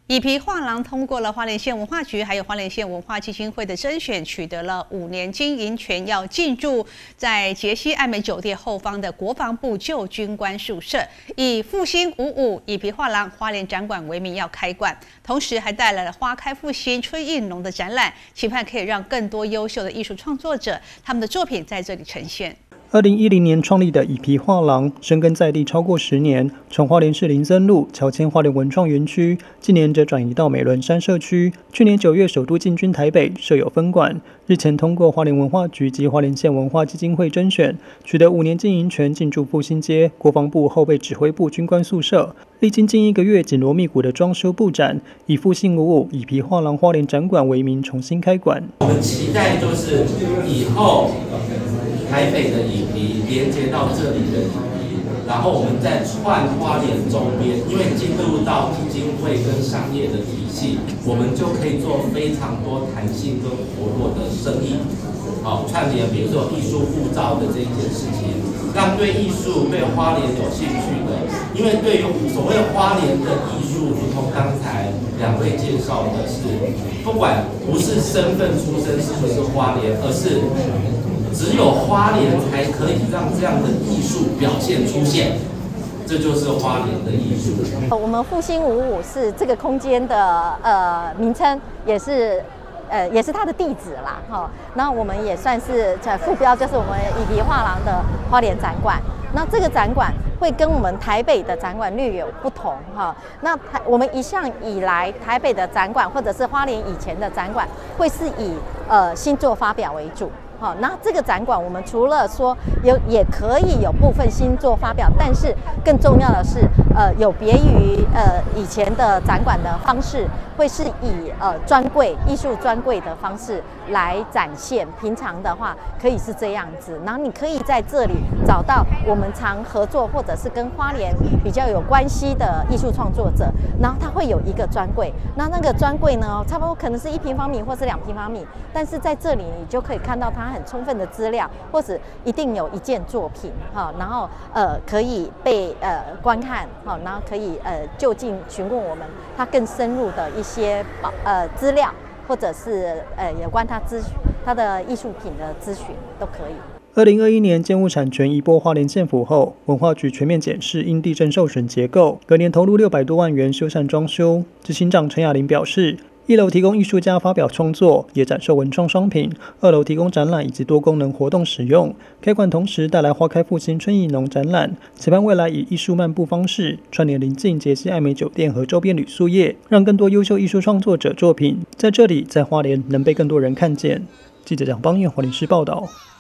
以皮画廊通过了花莲县文化局还有花莲县文化基金会的甄选，取得了5年经营权，要进驻在杰西爱美酒店后方的国防部旧军官宿舍，以复兴55以皮画廊花莲展馆为名要开馆，同时还带来了花开复兴春意浓的展览，期盼可以让更多优秀的艺术创作者他们的作品在这里呈现。 2010年创立的以皮画廊，深耕在地超过10年，从花莲市林森路乔迁花莲文创园区，近年则转移到美仑山社区。去年9月首度进军台北，设有分馆。日前通过花莲文化局及花莲县文化基金会甄选，取得5年经营权，进驻复兴街国防部后备指挥部军官宿舍。历经近1个月紧锣密鼓的装修布展，以复兴55以皮画廊花莲展馆为名重新开馆。 我们期待就是以后台北的以皮连接到这里的以皮，然后我们再串花莲周边，因为进入到基金会跟商业的体系，我们就可以做非常多弹性跟活络的生意。串联比如说艺术护照的这一件事情，让对艺术对花莲有兴趣的，因为对于所谓花莲的艺术，如同刚才2位介绍的是，不管不是身份出身是不是花莲，而是只有花莲才可以让这样的艺术表现出现，这就是花莲的艺术。 我们复兴55是这个空间的名称，也是它的地址啦。那我们也算是副标，就是我们以皮画廊的花莲展馆。那这个展馆会跟我们台北的展馆略有不同哈。那我们一向以来台北的展馆或者是花莲以前的展馆，会是以新作发表为主。好，那这个展馆我们除了说也可以有部分新作发表，但是更重要的是，有别于以前的展馆的方式，会是以专柜艺术专柜的方式来展现。平常的话可以是这样子，然后你可以在这里找到我们常合作或者是跟花莲比较有关系的艺术创作者，然后它会有一个专柜，那个专柜呢，差不多可能是1平方米或是2平方米，但是在这里你就可以看到它很充分的资料，或者一定有一件作品然后可以被观看然后可以就近询问我们它更深入的一些资料，或者是有关它的艺术品的咨询都可以。 2021年建物产权移拨花莲县府后，文化局全面检视因地震受损结构，隔年投入600多万元修缮装修。执行长陈雅玲表示，1楼提供艺术家发表创作，也展售文创商品；2楼提供展览以及多功能活动使用。开馆同时带来花开复兴春意浓展览，期盼未来以艺术漫步方式串联邻近杰西爱美酒店和周边旅宿业，让更多优秀艺术创作者作品在这里在花莲能被更多人看见。记者蒋邦彦花莲市报道。